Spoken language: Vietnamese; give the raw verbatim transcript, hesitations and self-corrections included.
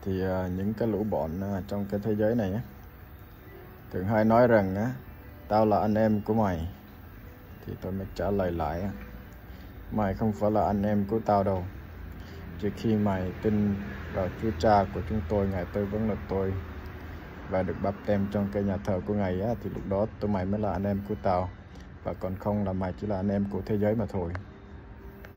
Thì uh, những cái lũ bọn uh, trong cái thế giới này á, thường hay nói rằng á, tao là anh em của mày. Thì tôi mới trả lời lại á, mày không phải là anh em của tao đâu. Chỉ khi mày tin vào Chúa Cha của chúng tôi, Ngài tư vấn là tôi, và được báp tem trong cái nhà thờ của Ngài á, thì lúc đó tụi mày mới là anh em của tao. Và còn không là mày chỉ là anh em của thế giới mà thôi.